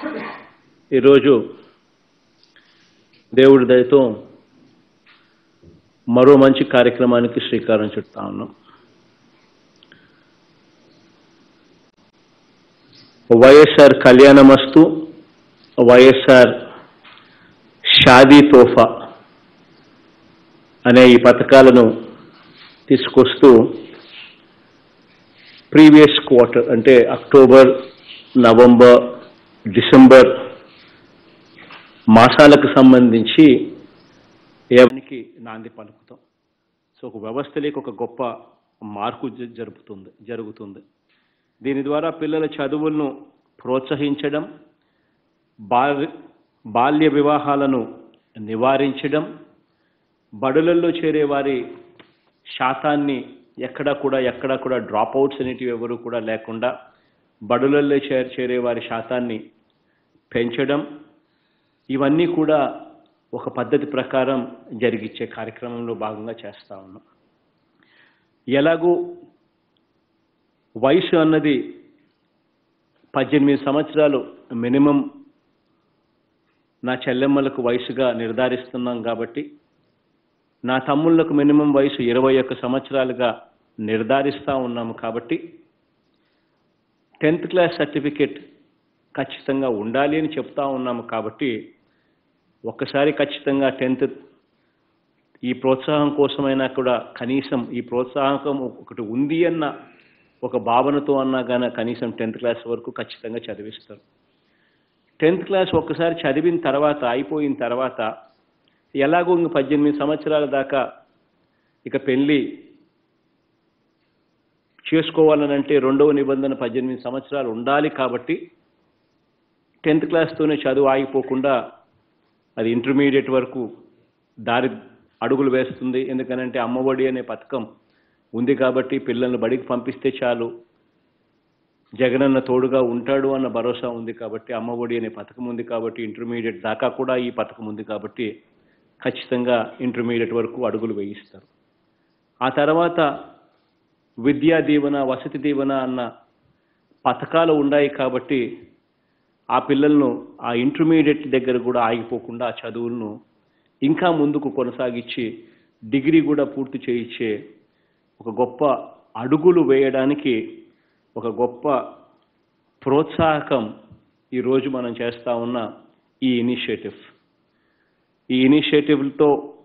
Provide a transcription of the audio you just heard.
ఈరోజు దేవుడి దయతో మరో మంచి కార్యక్రమానికి శ్రీకారం చుడతా ఉన్నాం. వైఎస్ఆర్ కళ్యాణమస్తు, వైఎస్ఆర్ షాదీ తోఫా అనే ఈ పథకాలను తీసుకొస్తూ ప్రీవియస్ క్వార్టర్ అంటే అక్టోబర్, నవంబర్, డిసెంబర్ మాసాలకు సంబంధించి ఏవనికి నాంది పలుకుతాం. సో ఒక వ్యవస్థలోకి ఒక గొప్ప మార్పు జరుగుతుంది. దీని ద్వారా పిల్లల చదువులను ప్రోత్సహించడం, బాల్య వివాహాలను నివారించడం, బడులలో చేరే వారి శాతాన్ని ఎక్కడా కూడా డ్రాప్ అవుట్స్ అనేటివి ఎవరు కూడా లేకుండా బడులలో చేరే వారి శాతాన్ని పెంచడం, ఇవన్నీ కూడా ఒక పద్ధతి ప్రకారం జరిగించే కార్యక్రమంలో భాగంగా చేస్తూ ఉన్నాం. ఎలాగూ వయసు అన్నది 18 సంవత్సరాలు మినిమం నా చెల్లెమ్మలకు వయసుగా నిర్ధారిస్తున్నాం కాబట్టి, నా తమ్ముళ్లకు మినిమం వయసు 21 సంవత్సరాలుగా నిర్ధారిస్తూ ఉన్నాము కాబట్టి 10th క్లాస్ సర్టిఫికేట్ ఖచ్చితంగా ఉండాలి అని చెప్తా ఉన్నాము కాబట్టి ఒక్కసారి ఖచ్చితంగా 10th ఈ ప్రోత్సాహం కోసమైనా కూడా కనీసం ఈ ప్రోత్సాహం ఒకటి ఉంది అన్న ఒక భావనతో అన్నా కానీ కనీసం 10th క్లాస్ వరకు ఖచ్చితంగా చదివిస్తారు. 10th క్లాస్ ఒక్కసారి చదివిన తర్వాత అయిపోయిన తర్వాత ఎలాగో ఇంక 18 సంవత్సరాల దాకా ఇక పెళ్ళి చేసుకోవాలనంటే రెండవ నిబంధన 18 సంవత్సరాలు ఉండాలి కాబట్టి 10th క్లాస్తోనే చదువు ఆగిపోకుండా అది ఇంటర్మీడియట్ వరకు అడుగులు వేస్తుంది. ఎందుకనంటే అమ్మఒడి అనే పథకం ఉంది కాబట్టి పిల్లల్ని బడికి పంపిస్తే చాలు, జగనన్న తోడుగా ఉంటాడు అన్న భరోసా ఉంది కాబట్టి, అమ్మఒడి అనే పథకం ఉంది కాబట్టి, ఇంటర్మీడియట్ దాకా కూడా ఈ పథకం ఉంది కాబట్టి ఖచ్చితంగా ఇంటర్మీడియట్ వరకు అడుగులు వేయిస్తారు. ఆ తర్వాత విద్యా దీవెన, వసతి దీవెన అన్న పథకాలు ఉన్నాయి కాబట్టి ఆ పిల్లలను ఆ ఇంటర్మీడియట్ దగ్గర కూడా ఆగిపోకుండా ఆ చదువులను ఇంకా ముందుకు కొనసాగించి డిగ్రీ కూడా పూర్తి చేయించే ఒక గొప్ప అడుగులు వేయడానికి ఒక గొప్ప ప్రోత్సాహకం ఈరోజు మనం చేస్తూ ఉన్న ఈ ఇనిషియేటివ్తో